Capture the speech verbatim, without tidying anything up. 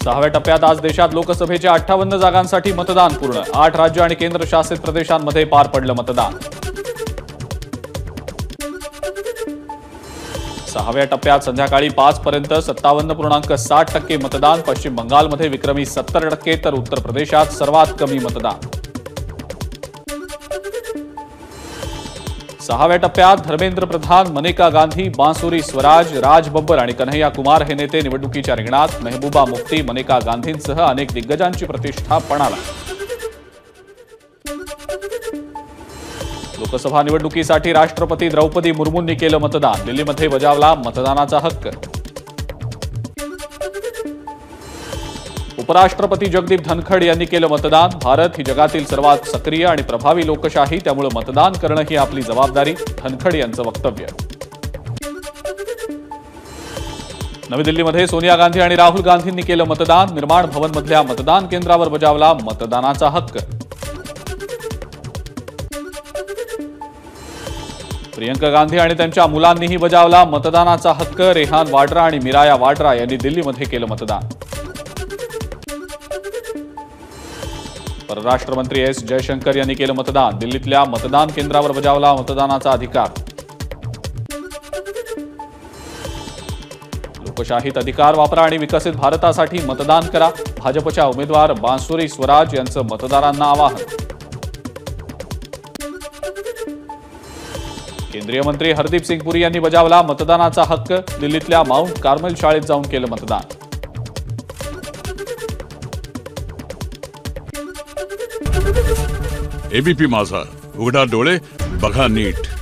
सहाव्या टप्प्यात आज देशात लोकसभेच्या अठ्ठावन्न जागांसाठी मतदान पूर्ण। आठ राज्य आणि केंद्रशासित प्रदेशांमध्ये पार पडलं मतदान। सहाव्या टप्प्यात संध्याकाळी पाच पर्यंत सत्तावन्न पूर्णांक साठ टक्के मतदान। पश्चिम बंगालमध्ये विक्रमी सत्तर टक्के तर उत्तर प्रदेशात सर्वात कमी मतदान। सहाव्या टप्प्यात धर्मेंद्र प्रधान, मनेका गांधी, बांसुरी स्वराज, राज बब्बर आणि कन्हैया कुमार हे नेते निवडणुकीच्या रिंगणात। महबूबा मुफ्ती, मनेका गांधींसह अनेक दिग्गजांची प्रतिष्ठा पणाला। लोकसभा निवडणुकीसाठी राष्ट्रपती द्रौपदी मुर्मूंनी केलं मतदान। दिल्लीमध्ये बजावला मतदानाचा हक्क। उपराष्ट्रपती जगदीप धनखड यांनी केलं मतदान। भारत ही जगातील सर्वात सक्रिय आणि प्रभावी लोकशाही, त्यामुळे मतदान करणं ही आपली जबाबदारी, धनखड यांचं वक्तव्य। नवी दिल्लीमध्ये सोनिया गांधी आणि राहुल गांधींनी केलं मतदान। निर्माण भवनमधल्या मतदान केंद्रावर बजावला मतदानाचा हक्क। प्रियंका गांधी आणि त्यांच्या मुलांनीही बजावला मतदानाचा हक्क। रेहान वाड्रा आणि मिराया वाड्रा यांनी दिल्लीमध्ये केलं मतदान। परराष्ट्र मंत्री एस जयशंकर यांनी केलं मतदान। दिल्लीतल्या मतदान केंद्रावर बजावला मतदानाचा अधिकार। लोकशाहीत अधिकार वापरा आणि विकसित भारतासाठी मतदान करा, भाजपच्या उमेदवार बांसुरी स्वराज यांचं मतदारांना आवाहन। केंद्रीय मंत्री हरदीप सिंग पुरी यांनी बजावला मतदानाचा हक्क। दिल्लीतल्या माउंट कार्मेल शाळेत जाऊन केलं मतदान। एबीपी माझा, उघडा डोळे बघा नीट।